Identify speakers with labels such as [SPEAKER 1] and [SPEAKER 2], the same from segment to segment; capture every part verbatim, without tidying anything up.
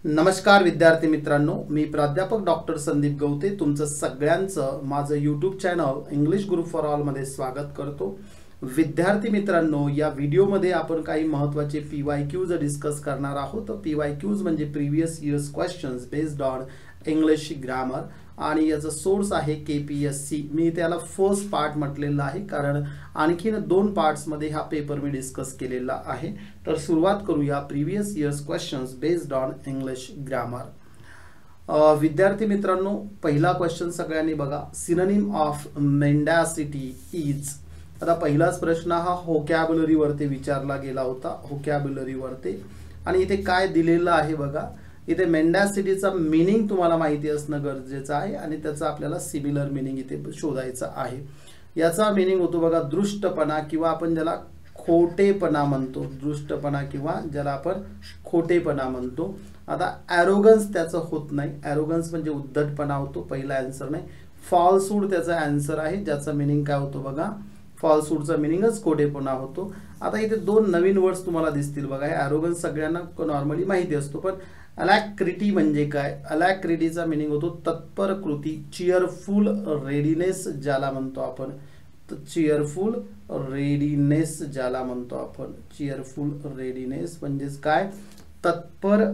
[SPEAKER 1] नमस्कार विद्यार्थी मित्रांनो, मी प्राध्यापक डॉक्टर संदीप गवते तुमचं सगळ्यांचं माझं YouTube channel English group for all मध्ये स्वागत करतो। विद्यार्थी मित्रांनो, या व्हिडिओमध्ये आपण काही महत्त्वाचे पीवायक्यूज डिस्कस करणार आहोत। पीवायक्यूज म्हणजे previous years questions based on English grammar आणि याचा सोर्स आहे केपीएससी। मी त्याला फर्स्ट पार्ट म्हटलेला आहे कारण आणखीन दोन पार्ट्स मध्ये हा पेपर मी डिस्कस केलेला आहे। तर सुरुवात करूया previous years questions based on English grammar. विद्यार्थी मित्रांनो, पहिला क्वेश्चन सगळ्यांनी बघा, सिनोनिम ऑफ मेंडॅसिटी इज। आता पहिलाच प्रश्न हा व्होकॅब्युलरी वरती विचारला गेला होता, व्होकॅब्युलरी वरती, आणि इथे काय दिलेलं आहे बघा। इथे मेंडॅसिटीचा मीनिंग तुम्हाला माहिती असणं गरजेचं आहे आणि त्याचा आपल्याला सिमिलर मीनिंग इथे शोधायचा आहे। याचा मीनिंग होतो बघा दृष्टपणा किंवा आपण ज्याला खोटेपणा म्हणतो, दृष्टपणा किंवा ज्याला आपण खोटेपणा म्हणतो। आता ॲरोगन्स त्याचं होत नाही, ॲरोगन्स म्हणजे उद्धटपणा होतो, पहिला आन्सर नाही। फॉल्सहूड त्याचा आन्सर आहे, ज्याचा मीनिंग काय होतो बघा, फॉल्सहूडचा मीनिंगच खोटेपणा होतो। आता इथे दोन नवीन वर्ड्स तुम्हाला दिसतील बघा। हे ॲरोगन्स सगळ्यांना नॉर्मली माहिती असतो, पण अलॅक्रिटी म्हणजे काय? अलॅक्रिटीचा मीनिंग होतो तत्पर कृती, चीयरफुल रेडीनेस ज्याला म्हणतो आपण, चीयरफुल रेडीनेस ज्याला म्हणतो आपण, चीयरफुल रेडीनेस म्हणजेच काय, तत्पर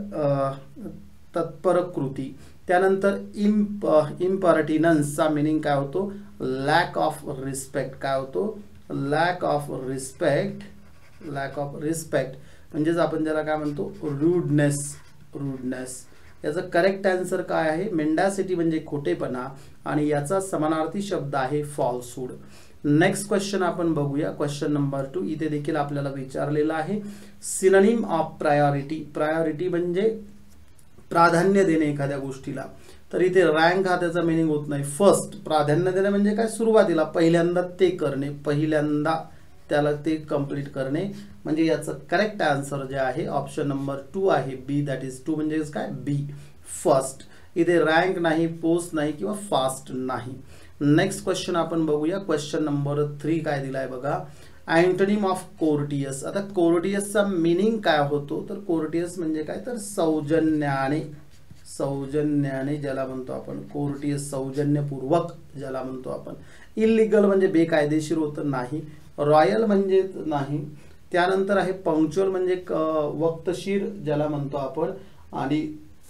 [SPEAKER 1] तत्पर कृती। त्यानंतर इम्प इम्पर्टिनन्सचा मीनिंग काय होतो, लॅक ऑफ रिस्पेक्ट। काय होतो, lack of respect, lack of respect म्हणजेच आपण ज्याला काय म्हणतो रूडनेस, रूडनेस। याचा करेक्ट आन्सर काय आहे, मेंडॅसिटी म्हणजे खोटेपणा आणि याचा समानार्थी शब्द आहे फॉल्सहूड। नेक्स्ट क्वेश्चन आपण बघूया, क्वेश्चन नंबर टू। इथे देखील आपल्याला विचारलेला आहे सिनोनिम ऑफ प्रायोरिटी। प्रायोरिटी म्हणजे प्राधान्य देणे एखाद्या गोष्टीला। तर इथे रँक हा त्याचा मीनिंग होत नाही, फर्स्ट। प्राधान्य देणे म्हणजे काय, सुरुवातीला पहिल्यांदा ते करणे, पहिल्यांदा त्याला ते कंप्लीट करणे। म्हणजे याचं करेक्ट आन्सर जे आहे ऑप्शन नंबर टू आहे, बी, दॅट इज टू म्हणजे काय, बी, फर्स्ट। इथे रँक नाही, पोस्ट नाही किंवा फास्ट नाही। नेक्स्ट क्वेश्चन आपण बघूया, क्वेश्चन नंबर थ्री काय दिलाय बघा, अँटोनिम ऑफ कोर्टियस। आता कोर्टियसचा मीनिंग काय होतो, तर कोर्टियस म्हणजे काय, तर सौजन्याने, सौजन्याने ज्याला म्हणतो आपण, कोर्टियस सौजन्यपूर्वक ज्याला म्हणतो आपण। इल्लीगल म्हणजे बेकायदेशीर होतं नाही, रॉयल म्हणजे नाही। त्यानंतर आहे पंक्च्युअल म्हणजे वक्तशीर ज्याला म्हणतो आपण, आणि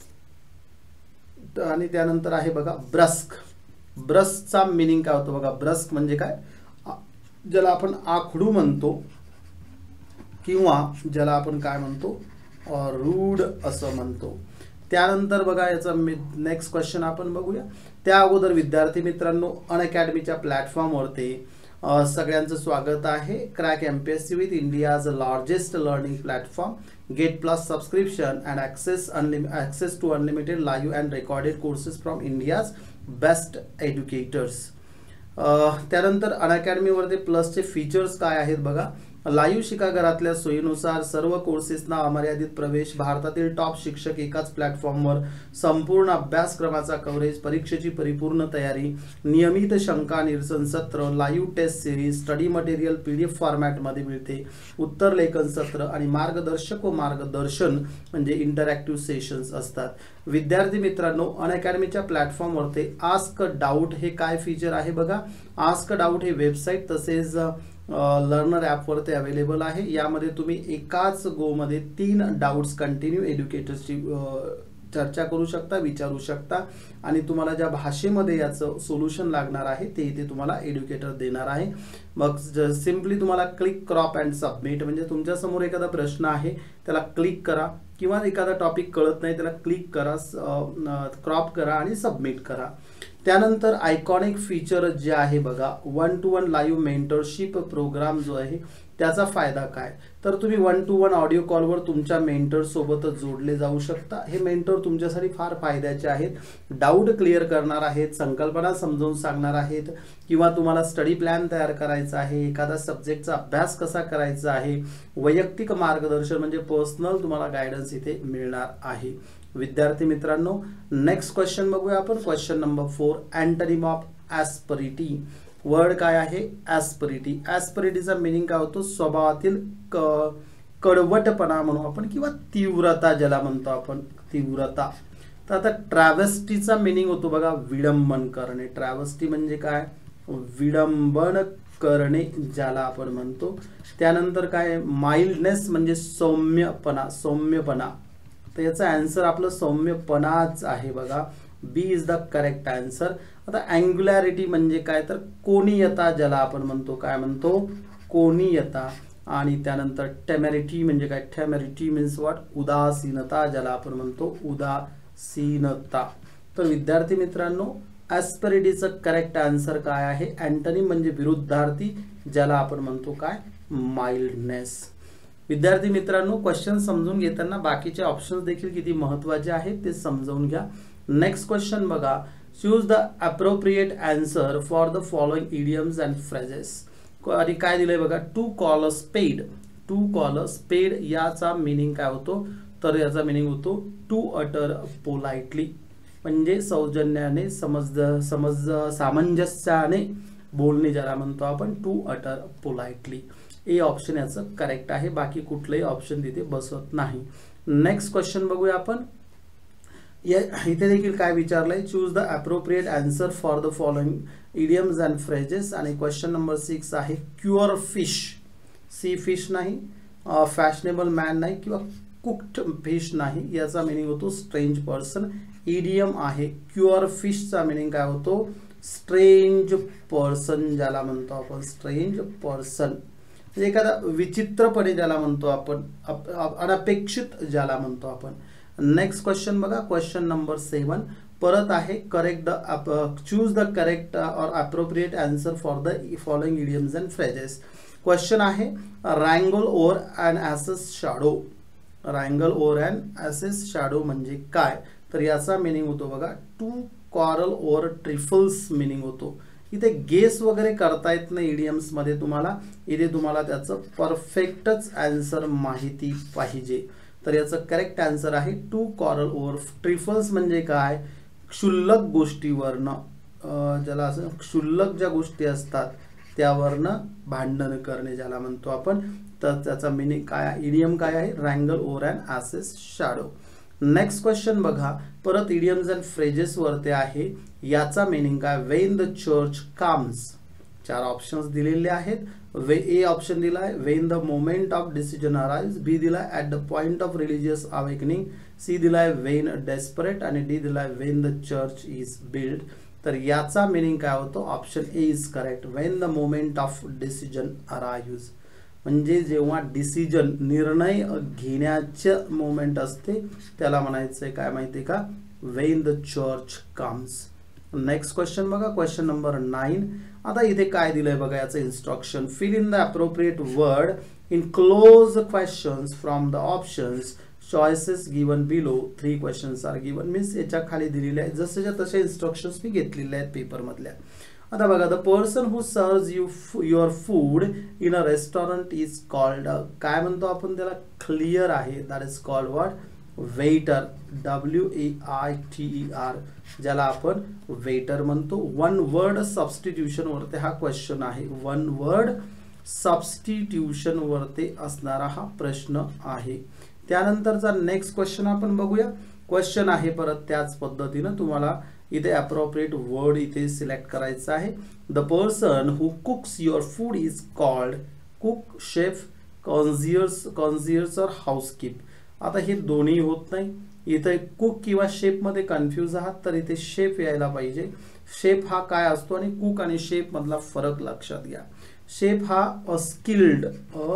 [SPEAKER 1] आणि त्यानंतर आहे बघा ब्रस्क। ब्रस्कचा मीनिंग काय होतो बघा, ब्रस्क म्हणजे काय, ज्याला आपण आखडू म्हणतो किंवा ज्याला आपण काय म्हणतो रूड असं म्हणतो। त्यानंतर बघा याचा नेक्स्ट क्वेश्चन आपण बघूया। त्या अगोदर विद्यार्थी मित्रांनो, अनअकॅडमीच्या प्लॅटफॉर्मवरती सगळ्यांचं स्वागत आहे। Crack MPSC with India's largest learning platform, get plus subscription and access unlim access to unlimited live and recorded courses from India's best educators. त्यानंतर अनअकॅडमीवरती प्लसचे फीचर्स काय आहेत बघा, लाईव्ह शिका घरातल्या सोयीनुसार, सर्व कोर्सेसना अमर्यादित प्रवेश, भारतातील टॉप शिक्षक एकाच प्लॅटफॉर्मवर, संपूर्ण अभ्यासक्रमाचा कव्हरेज, परीक्षेची परिपूर्ण तयारी, नियमित शंका निरसन सत्र, live test series, study material PDF फॉर्मॅटमध्ये मिळते, उत्तर लेखन सत्र आणि मार्गदर्शक व मार्गदर्शन म्हणजे इंटरॅक्टिव्ह सेशन्स असतात। विद्यार्थी मित्रांनो, अनअकॅडमीच्या प्लॅटफॉर्मवरती आस्क डाऊट हे काय फीचर आहे बघा। आस्क डाऊट हे वेबसाईट तसेच लर्नर ॲपवरती अवेलेबल आहे। यामध्ये तुम्ही एकाच गो मध्ये तीन डाऊट्स कंटिन्यू एज्युकेटर्सची चर्चा करू शकता, विचारू शकता आणि तुम्हाला ज्या भाषेमध्ये याचं सोल्युशन लागणार आहे ते इथे तुम्हाला एज्युकेटर देणार आहे। मग सिम्पली तुम्हाला क्लिक, क्रॉप अँड सबमिट म्हणजे तुमच्या समोर एखादा प्रश्न आहे त्याला क्लिक करा किंवा एखादा टॉपिक कळत नाही त्याला क्लिक करा, क्रॉप करा आणि सबमिट करा। त्यानंतर आयकॉनिक फीचर जे आहे बघा, one to one live mentorship program जो आहे त्याचा फायदा काय, तर तुम्ही वन टू वन ऑडिओ कॉलवर तुमच्या मेंटर सोबत जोडले जाऊ शकता। हे मेंटर तुमच्यासाठी फार फायद्याचे आहेत, डाऊट क्लिअर करणार आहेत, संकल्पना समजावून सांगणार आहेत किंवा तुम्हाला स्टडी प्लॅन तयार करायचा आहे, एखादा सब्जेक्टचा अभ्यास कसा करायचा आहे, वैयक्तिक मार्गदर्शन म्हणजे पर्सनल तुम्हाला गायडन्स इथे मिळणार आहे। विद्यार्थी मित्रांनो, नेक्स्ट क्वेश्चन बघूया आपण, question number four, antonym of asperity. Word काय आहे, ॲस्परिटी। ॲस्परिटीचा मीनिंग काय होतो, स्वभावातील कडवटपणा म्हणू आपण किंवा तीव्रता ज्याला म्हणतो आपण तीव्रता. तर आता ट्रॅव्हस्टीचा मिनिंग होतो बघा विडंबन करणे. ट्रॅव्हस्टी म्हणजे काय? विडंबन करणे ज्याला आपण म्हणतो. त्यानंतर काय? माइल्डनेस म्हणजे सौम्यपणा. सौम्यपणा तर याचा आन्सर आपलं सौम्यपणाच आहे बघा. B is the correct answer. आता अँग्युलॅरिटी म्हणजे काय? तर कोनीयता ज्याला आपण म्हणतो. काय म्हणतो? कोनीयता. आणि त्यानंतर टेमेरिटी म्हणजे काय? Temerity means what? उदासीनता ज्याला आपण म्हणतो उदासीनता. तर विद्यार्थी मित्रांनो ॲस्पेरिटीचं करेक्ट आन्सर काय आहे? अँटोनिम म्हणजे विरुद्धार्थी ज्याला आपण म्हणतो काय? माइल्डनेस. विद्यार्थी मित्रांनो क्वेश्चन समजून घेताना बाकीचे ऑप्शन्स देखील किती महत्त्वाचे आहेत ते समजून घ्या. नेक्स्ट क्वेश्चन बघा. Choose the appropriate answer for the following idioms and phrases. आणि काय दिलंय बघा? टू कॉल अ स्पेड. टू कॉल अ स्पेड याचा मिनिंग काय होतो? तर याचा मिनिंग होतो टू अटर पोलाइटली. म्हणजे सौजन्याने समज समज सामंजस्याने बोलणे ज्याला म्हणतो आपण to utter politely. A option याचं करेक्ट आहे. बाकी कुठलंही ऑप्शन तिथे बसत नाही. नेक्स्ट क्वेश्चन बघूया आपण. इथे देखील काय विचारलंय? Choose the appropriate answer for the following idioms and phrases. आणि क्वेश्चन नंबर सिक्स आहे क्युअर फिश. सी फिश नाही, फॅशनेबल मॅन नाही किंवा कुक्ड फिश नाही. याचा मिनिंग होतो स्ट्रेंज पर्सन. इडियम आहे क्युअर फिशचा मिनिंग काय होतो? स्ट्रेंज पर्सन ज्याला म्हणतो आपण स्ट्रेंज पर्सन. एखादा विचित्रपणे ज्याला म्हणतो आपण अनपेक्षित ज्याला म्हणतो आपण. नेक्स्ट क्वेश्चन बघा. क्वेश्चन नंबर सेवन परत आहे correct the choose the correct और appropriate answer for the following idioms and phrases. Question आहे wrangle over and ass's shadow. Wrangle over and ass's shadow म्हणजे काय? तर याचा मिनिंग होतो बघा to quarrel over trifles meaning होतो. इथे गेस वगैरे करता येत नाही इडियम्स मध्ये तुम्हाला. इथे तुम्हाला त्याचं परफेक्टच आन्सर माहिती पाहिजे. तर याचं करेक्ट आन्सर आहे टू कॉरल ओव्हर ट्रिफल्स. म्हणजे काय? क्षुल्लक गोष्टीवरनं ज्याला असं क्षुल्लक ज्या गोष्टी असतात त्यावरनं भांडण करणे ज्याला म्हणतो आपण. तर त्याचा मिनिंग काय? इडियम काय आहे? Wrangle over and ass's shadow. Next question बघा. परत इडियम्स अँड फ्रेजेस वरती आहे. याचा मिनिंग काय? When the church comes. चार ऑप्शन्स दिलेले आहेत. वे ए ऑप्शन दिला आहे when the moment of decision arrives. B दिला आहे at the point of religious awakening. C दिला आहे वेन डेस्परेट. आणि डी दिला आहे when the church is build. तर याचा मिनिंग काय होतो? Option A is correct. When the moment of decision arrives म्हणजे जेव्हा डिसिजन निर्णय घेण्याचं मोमेंट असते त्याला म्हणायचं काय माहिती का? When the church comes. Next question बघा. Question number nine. आता इथे काय दिलंय बघा याचं instruction. Fill in the appropriate word in cloze questions from the options choices given below. Three questions are given means याच्या खाली दिलेले आहेत जसेच्या तसे इन्स्ट्रक्शन्स मी घेतलेले आहेत पेपर मधल्या. आता बघा the person who serves you your food in a restaurant is called. काय म्हणतो आपण त्याला? क्लिअर आहे. That is called what? Waiter. W A I T E R ज्याला आपण वेटर म्हणतो. वन वर्ड सबस्टिट्यूशन वरती हा क्वेश्चन आहे. वन वर्ड सबस्टिट्यूशन वरती असणारा हा प्रश्न आहे. त्यानंतरचा नेक्स्ट क्वेश्चन आपण बघूया. क्वेश्चन आहे परत त्याच पद्धतीनं तुम्हाला इथे अप्रोप्रिएट वर्ड इथे सिलेक्ट करायचा आहे. The person who cooks your food is called cook, chef, concierge concierge और हाऊसकीप. आता हे दोन्ही होत नाही. इथे कुक किंवा शेफ मध्ये कन्फ्यूज आहात तर इथे शेफ यायला पाहिजे. शेफ हा काय असतो आणि कुक आणि शेफ मधला फरक लक्षात घ्या. शेफ हा अ स्किल्ड अ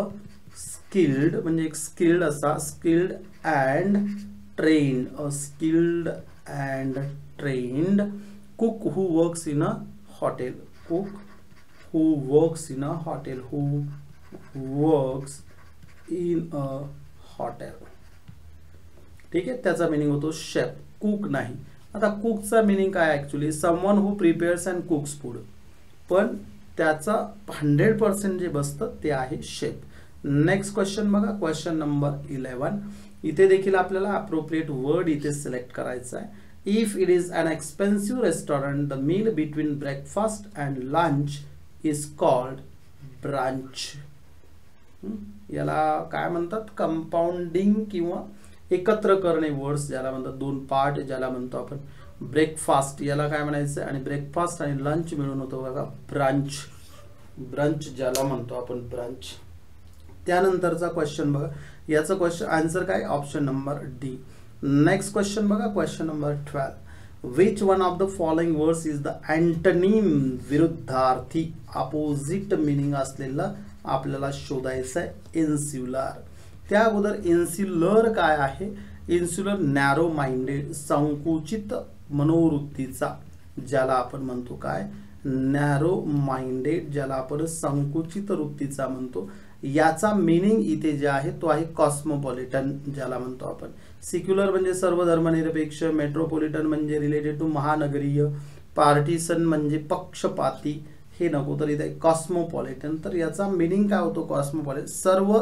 [SPEAKER 1] स्किल्ड म्हणजे एक स्किल्ड असा skilled and trained. A skilled and trained. Cook who works in a hotel. Cook who works in a hotel. Who works in a hotel. ठीक आहे. त्याचा मिनिंग होतो शेफ. कुक नाही. आता कुकचा मिनिंग काय? Actually someone who prepares and cooks food. पण त्याचा हंड्रेड पर्सेंट जे बसतं ते आहे शेफ. नेक्स्ट क्वेश्चन बघा. Question number eleven. इथे देखील आपल्याला अप्रोप्रिएट वर्ड इथे सिलेक्ट करायचा आहे. If it is an expensive restaurant the meal between breakfast and lunch is called brunch. याला काय म्हणतात, कंपाऊंडिंग किंवा एकत्र करणे वर्ड्स ज्याला म्हणतात, दोन पार्ट ज्याला म्हणतो आपण. ब्रेकफास्ट याला काय म्हणायचं, आणि ब्रेकफास्ट आणि लंच मिळून होतो बघा ब्रंच. ब्रंच ज्याला म्हणतो आपण ब्रंच. त्यानंतरचा क्वेश्चन बघा, याचं क्वेश्चन आन्सर काय, option number D. Next question बघा, question number twelve. Which one of the following words is the antonym, विरुद्धार्थी, अपोजिट मिनिंग असलेला आपल्याला शोधायचं आहे. इन्सुलर. त्या अगोदर इन्सुलर काय आहे, इन्सुलर नॅरो माइंडेड, संकुचित मनोवृत्तीचा ज्याला आपण म्हणतो काय, नॅरो माइंडेड, ज्याला आपण संकुचित वृत्तीचा म्हणतो. याचा मीनिंग इथे जे आहे तो आहे कॉस्मोपॉलिटन ज्याला म्हणतो आपण. सिक्युलर म्हणजे सर्व धर्मनिरपेक्ष, मेट्रोपॉलिटन म्हणजे रिलेटेड टू महानगरीय, पार्टिसन म्हणजे पक्षपाती, हे नको तर इथे कॉस्मोपॉलिटन. तर याचा मीनिंग काय होतो, कॉस्मोपॉलिटन सर्व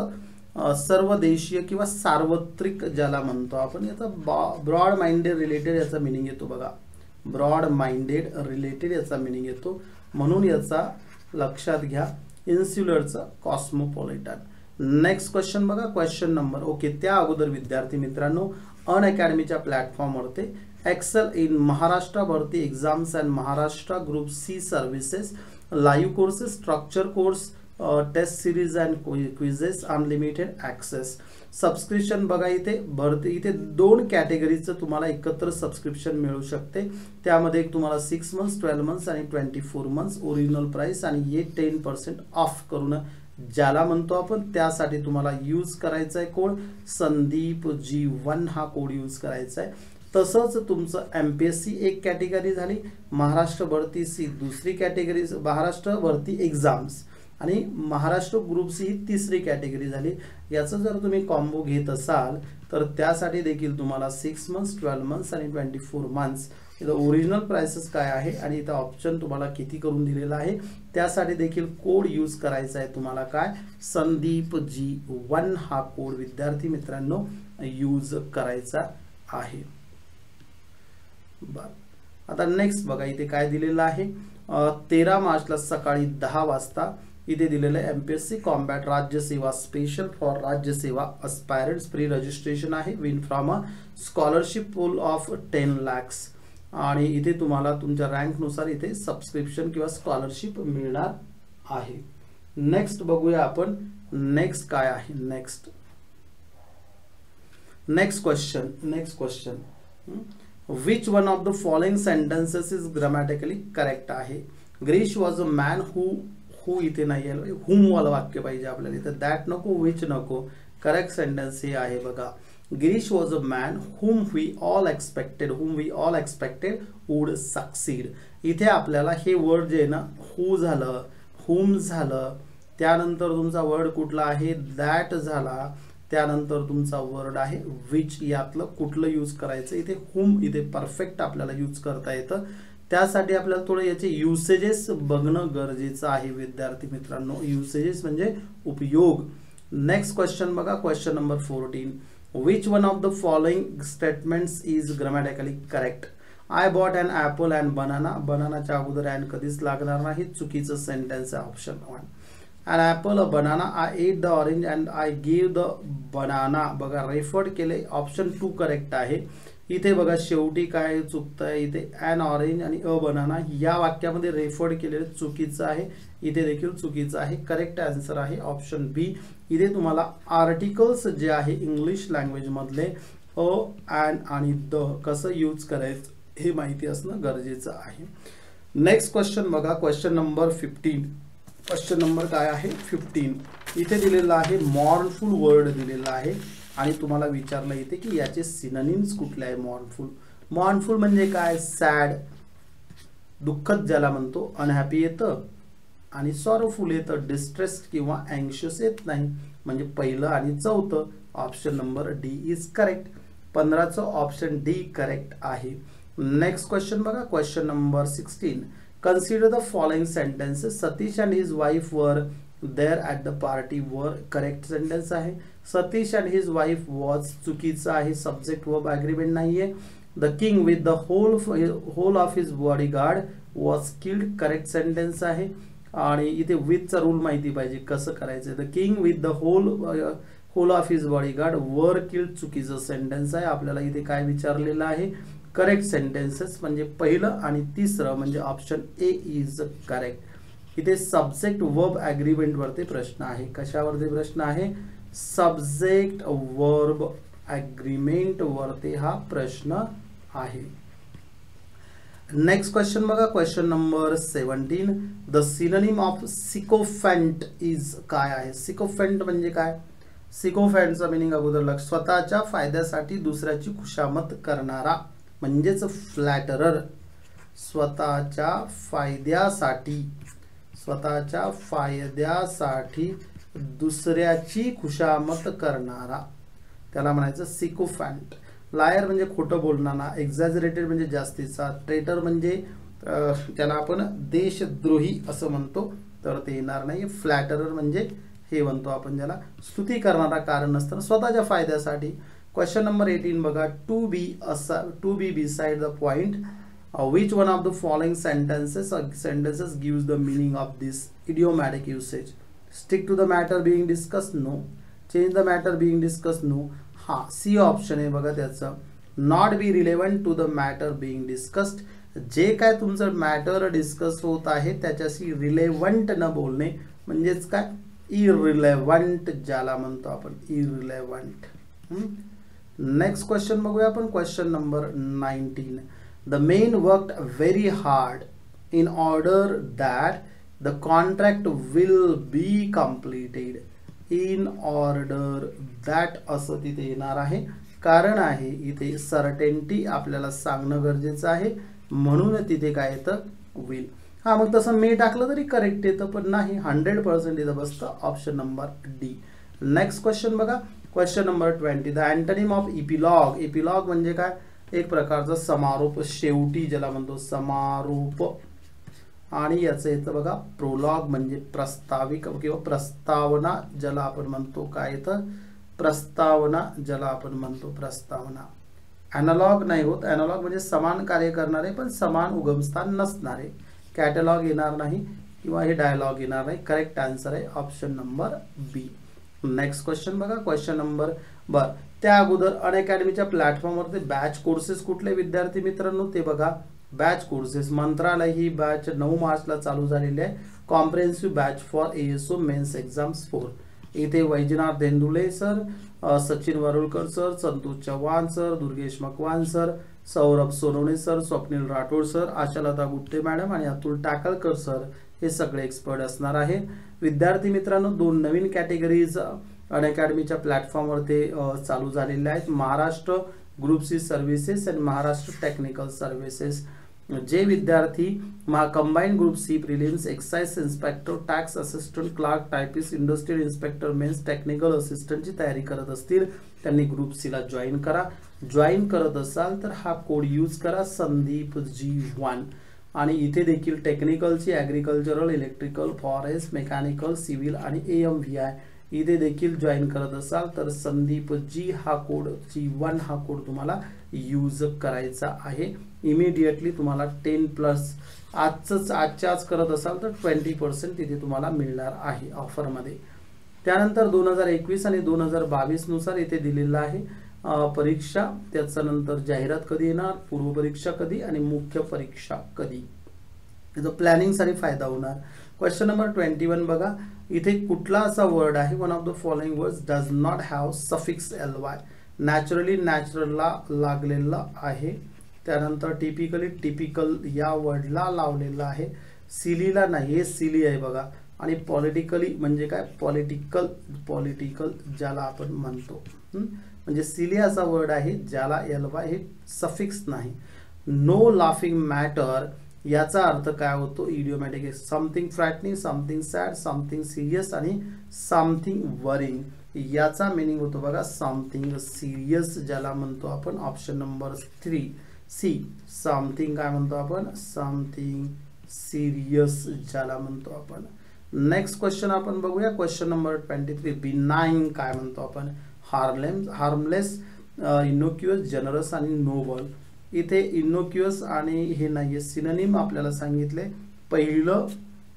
[SPEAKER 1] सर्व देशीय किंवा सार्वत्रिक ज्याला म्हणतो आपण. याचा ब्रॉड माइंडेड रिलेटेड याचा मीनिंग येतो बघा, ब्रॉड माइंडेड रिलेटेड याचा मीनिंग येतो. म्हणून याचा लक्षात घ्या, इन्सुलरचा कॉस्मोपॉलिटन. नेक्स्ट क्वेश्चन बघा, क्वेश्चन नंबर ओके. त्या अगोदर विद्यार्थी मित्रांनो, अन अकॅडमीच्या प्लॅटफॉर्मवरती एक्सेल इन महाराष्ट्र भरती exams and Maharashtra group C services, live courses, structure course, test series and quizzes, unlimited access. Subscription बघा इथे भरती, इथे दोन कॅटेगरीचं तुम्हाला एकत्र सबस्क्रिप्शन मिळू शकते. त्यामध्ये एक तुम्हाला सिक्स मंथ्स, ट्वेल्व मंथ्स आणि twenty four months original price, आणि हे टेन पर्सेंट ऑफ करून ज्याला म्हणतो आपण. त्यासाठी तुम्हाला यूज करायचा आहे कोड संदीप जी वन, हा कोड यूज करायचा आहे. तसंच तुमचं एम पी एस सी एक कॅटेगरी झाली, महाराष्ट्र भरती सी दुसरी कॅटेगरी, महाराष्ट्र भरती एक्झाम्स आणि महाराष्ट्र ग्रुप सी ही तिसरी कॅटेगरी झाली. याचं जर तुम्ही कॉम्बो घेत असाल तर त्यासाठी देखील तुम्हाला सिक्स मंथ्स, ट्वेल्व मंथ्स आणि ट्वेंटी फोर मंथ्स, इथं ओरिजिनल प्राइसेस काय आहे आणि इथं ऑप्शन तुम्हाला किती करून दिलेला आहे, त्यासाठी देखील कोड यूज करायचा आहे तुम्हाला काय, संदीप जी वन, हा कोड विद्यार्थी मित्रांनो यूज करायचा आहे. बर, आता नेक्स्ट बघा इथे काय दिलेलं आहे. तेरा मार्चला सकाळी दहा वाजता इथे दिलेलं आहे MPSC combat Rajyaseva special for Rajyaseva aspirants, pre registration आहे, win from a scholarship pool of ten lakhs. आणि इथे तुम्हाला तुमच्या रँकनुसार इथे सबस्क्रिप्शन किंवा स्कॉलरशिप मिळणार आहे. नेक्स्ट बघूया आपण, नेक्स्ट काय आहे. Next next question next question which one of the following sentences is grammatically correct आहे. Girish was a man who, who इथे नाही आहे, हुम वाला वाक्य पाहिजे आपल्याला इथे, दॅट नको, विच नको. करेक्ट सेंटेन्स हे आहे बघा, Girish was a man whom we all expected, whom we all expected would succeed. इथे आपल्याला हे वर्ड जे आहे ना, हू झालं, हुम झालं, त्यानंतर तुमचा वर्ड कुठला आहे, दॅट झाला, त्यानंतर तुमचा वर्ड आहे विच, यातलं कुठलं यूज करायचं. इथे हुम इथे परफेक्ट आपल्याला यूज करता येतं. त्यासाठी आपल्याला थोडं याचे युसेजेस बघणं गरजेचं आहे विद्यार्थी मित्रांनो. युसेजेस म्हणजे उपयोग. नेक्स्ट क्वेश्चन बघा, question number fourteen. Which one of the following statements is grammatically correct. I bought an apple and banana, बनानाच्या अगोदर अँड कधीच लागणार नाही, चुकीचं सेंटेन्स आहे option one. an apple, a banana, I ate the orange and I gave the banana. बघा referred केले, option two correct आहे. इथे बघा शेवटी काय चुकतंय, इथे an ऑरेंज आणि अ बनाना या वाक्यामध्ये रेफर्ड केलेले चुकीचं आहे, इथे देखील चुकीचं आहे. करेक्ट आन्सर आहे ऑप्शन बी. इथे तुम्हाला आर्टिकल्स जे आहे इंग्लिश लँग्वेज मधले अ, अँड आणि द कसं यूज करायचं हे माहिती असणं गरजेचं आहे. नेक्स्ट क्वेश्चन बघा, question number fifteen. Question number काय आहे, फिफ्टीन. इथे दिलेला आहे मॉर्नफुल वर्ड दिलेला आहे आणि तुम्हाला विचारलं इथे की याचे सिनोनिम्स कुठले आहे. मॉर्नफुल, मॉर्नफुल म्हणजे काय, सॅड, दुःखद ज्याला म्हणतो, अनहॅपी येतं आणि सॉरोफुल येतं, डिस्ट्रेस्ड किंवा अँग्शियस येत नाही. म्हणजे पहिलं आणि चौथं option number D is correct. पंधराचं ऑप्शन डी करेक्ट आहे. नेक्स्ट क्वेश्चन बघा, question number sixteen. Consider the following sentences. Satish and his wife were there at the party. Were correct sentence आहे. Satish and his wife was चुकीचा आहे, subject verb agreement नाहीये. The king with the whole whole of his bodyguard was killed. Correct sentence आहे. आणि इथे विथचा rule माहिती पाहिजे कसं करायचं. The king with the whole whole of his bodyguard were killed चुकीचं सेंटेन्स आहे. आपल्याला इथे काय विचारलेलं आहे, करेक्ट सेंटेन्सेस म्हणजे पहिलं आणि तिसरं म्हणजे ऑप्शन ए इज करेक्ट. इथे सब्जेक्ट वर्ब ॲग्रीमेंट वरती प्रश्न आहे. कशावरती प्रश्न आहे, सब्जेक्ट वर्ब ॲग्रीमेंट वरती हा प्रश्न आहे. नेक्स्ट क्वेश्चन बघा, question number seventeen. The synonym of sycophant is काय आहे. सिकोफेंट म्हणजे काय, सिकोफेंटचा मिनिंग अगोदर लक्ष, स्वतःच्या फायद्यासाठी दुसऱ्याची खुशामत करणारा म्हणजेच फ्लॅटरर. स्वतःच्या फायद्यासाठी स्वतःच्या फायद्यासाठी दुसऱ्याची खुशामत करणारा त्याला म्हणायचं सिकोफॅन्ट. लायर म्हणजे खोटं बोलणारा, एक्झॅजरेटेड म्हणजे जास्तीचा, ट्रेटर म्हणजे त्याला आपण देशद्रोही असं म्हणतो तर ते येणार नाही. फ्लॅटरर म्हणजे हे म्हणतो आपण ज्याला स्तुती करणारा कारण नसताना स्वतःच्या फायद्यासाठी. क्वेश्चन नंबर एटीन बघा, टू बी असा to be beside the point which one of the following sentences sentences gives the meaning of this idiomatic usage. Stick to the matter being discuss, no. Change the matter being discuss, no. हा C option आहे बघा त्याचं. Not be relevant to the matter being discussed, जे काय तुमचं matter discuss होत आहे त्याच्याशी रिलेव्हंट न बोलणे म्हणजेच काय, इरिलेव्हंट ज्याला म्हणतो आपण, इरिलेव्हंट. नेक्स्ट क्वेश्चन बघूया आपण, question number nineteen. The men worked very hard in order that the contract will be completed. In order that असं तिथे येणार आहे. कारण आहे इथे सर्टेनिटी आपल्याला सांगणं गरजेचं आहे म्हणून तिथे काय येतं, विल. हा मग तसं मे टाकलं तरी करेक्ट येतं पण नाही, हंड्रेड पर्सेंट इथं बसतं option number D. Next question बघा, question number twenty. The antonym of epilogue. Epilogue म्हणजे काय, एक प्रकारचा समारोप, शेवटी ज्याला म्हणतो समारोप. आणि याचं येतं बघा प्रोलॉग म्हणजे प्रस्ताविक किंवा प्रस्तावना ज्याला आपण म्हणतो. काय येतं, प्रस्तावना ज्याला आपण म्हणतो प्रस्तावना. ॲनालॉग नाही होत, ॲनालॉग म्हणजे समान कार्य करणारे पण समान उगमस्थान नसणारे. कॅटलॉग येणार नाही किंवा हे डायलॉग येणार नाही. करेक्ट आन्सर आहे option number B. Next question बघा, क्वेश्चन नंबर बर त्या अगोदर अनअकॅडमीच्या प्लॅटफॉर्मवरती बॅच कोर्सेस कुठले विद्यार्थी मित्रांनो ते बघा. बॅच कोर्सेस मंत्रालय ही बॅच नऊ मार्चला चालू झालेली आहे. Comprehensive batch for ASO mains exams four. इथे Vaijnath Dhendule sir, Sachin Varulkar sir, Santosh Chavan sir, Durgesh Makwan sir, Saurabh Sonawane sir, Swapnil Rathod sir, Ashalata Gutte madam आणि अतुल टाकळकर सर हे सगळे एक्सपर्ट असणार आहे. विद्यार्थी मित्रांनो दोन नवीन कॅटेगरीज अनअकॅडमीच्या प्लॅटफॉर्मवरती चालू झालेल्या आहेत. महाराष्ट्र ग्रुप सी सर्व्हिसेस आणि महाराष्ट्र टेक्निकल सर्व्हिसेस. जे विद्यार्थी Maha combined group C prelims, excise inspector, tax assistant, clerk, typist, industrial inspector mains, technical असिस्टंटची तयारी करत असतील त्यांनी ग्रुप सी ला जॉईन करा. जॉईन करत असाल तर हा कोड यूज करा संदीप जी वन. आणि इथे देखील टेक्निकलची agricultural, electrical, forest, mechanical, civil आणि ए एम व्ही आय इथे देखील जॉईन करत असाल तर संदीप जी हा कोड जी वन हा कोड तुम्हाला यूज करायचा आहे. इमिडिएटली तुम्हाला टेन प्लस आजच आजच्या आज करत असाल तर ट्वेंटी पर्सेंट तिथे तुम्हाला मिळणार आहे ऑफरमध्ये. त्यानंतर दोन हजार एकवीस आणि दोन हजार बावीस नुसार इथे दिलेलं आहे परीक्षा. त्याच्यानंतर जाहिरात कधी येणार, पूर्व परीक्षा कधी आणि मुख्य परीक्षा कधी, याचा प्लॅनिंगसाठी फायदा होणार. क्वेश्चन नंबर ट्वेंटी वन बघा, इथे कुठला असा वर्ड आहे, one of the following words does not have suffix L Y. Naturally नॅचरलला लागलेला आहे. त्यानंतर टिपिकली टिपिकल या वर्डला लावलेला आहे. सिलीला नाही, हे सिली आहे बघा. आणि पॉलिटिकली म्हणजे काय, पॉलिटिकल पॉलिटिकल ज्याला आपण म्हणतो म्हणजे सिली असा वर्ड आहे ज्याला एल वाय हे सफिक्स नाही. नो लाफिंग मॅटर याचा अर्थ काय होतो, idiomatic, something frightening, something sad, something serious आणि समथिंग वरिंग. याचा मिनिंग होतो बघा समथिंग सिरियस ज्याला म्हणतो आपण option number three C. Something काय म्हणतो आपण, समथिंग सिरियस ज्याला म्हणतो आपण. नेक्स्ट क्वेश्चन आपण बघूया, question number twenty three. Benign काय म्हणतो आपण, हार्मलेस हार्मलेस इनोक्युअस, जनरस आणि नोबल. इथे इनोक्युअस आणि हे नाहीये, सिनोनिम आपल्याला सांगितले. पहिलं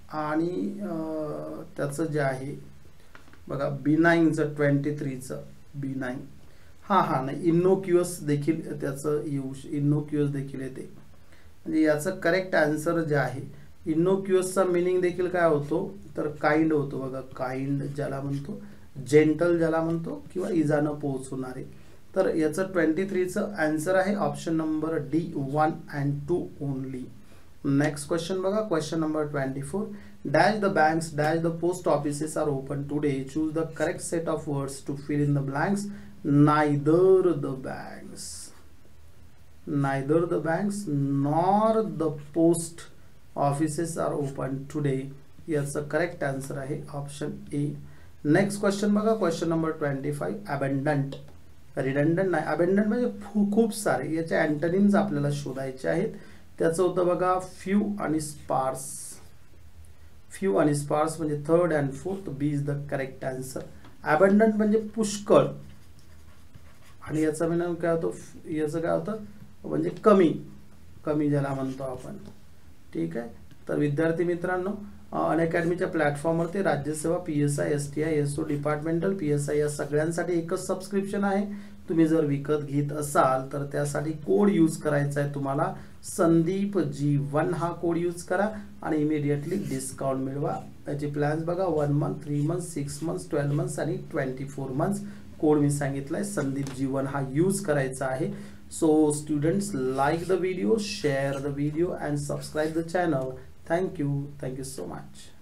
[SPEAKER 1] आणि त्याचं जे आहे बघा बी नाईनचं ट्वेंटी थ्रीचं बी नाईन हां हां नाही इनोक्युअस देखील त्याचं येऊ इनोक्युअस देखील येते. म्हणजे याचं करेक्ट आन्सर जे आहे इनोक्युअसचा मिनिंग देखील काय होतो तर काइंड होतो बघा. काइंड ज्याला म्हणतो, जेंटल ज्याला म्हणतो, किंवा इजा न पोहोचवणारे. तर याचं ट्वेंटी थ्रीचं आन्सर आहे option number D one and two only. Next question बघा, question number twenty four. Dash the banks, dash the post offices are open today. Choose the correct set of words to fill in the blanks. Neither the banks, neither the banks nor the post offices are open today. याचा correct answer आहे option A. Next question बघा, question number twenty five. Abundant, redundant नाही, abundant म्हणजे खूप सारे. याचे antonyms आपल्याला शोधायचे आहेत. त्याचं होतं बघा फ्यू आणि स्पार्स. फ्यू आणि स्पार्स म्हणजे third and fourth. B is the correct answer. Abundant म्हणजे पुष्कळ आणि याचा मिनिंग काय होतो, याचं काय होतं म्हणजे कमी, कमी ज्याला म्हणतो आपण. ठीक आहे. तर विद्यार्थी मित्रांनो, अनअकॅडमीच्या प्लॅटफॉर्मवरती Rajyaseva, P S I, S T I, S O, departmental, P S I या सगळ्यांसाठी एकच सबस्क्रिप्शन आहे. तुम्ही जर विकत घेत असाल तर त्यासाठी कोड यूज करायचा आहे तुम्हाला, संदीप जी वन हा कोड यूज करा आणि इमिडिएटली डिस्काउंट मिळवा. त्याचे प्लॅन्स बघा, one month, three month, six months, twelve months आणि ट्वेंटी फोर मंथ्स. कोड मी सांगितलाय संदीप जी वन हा यूज करायचा आहे. So students, like the video, share the video and subscribe the channel. Thank you, thank you so much.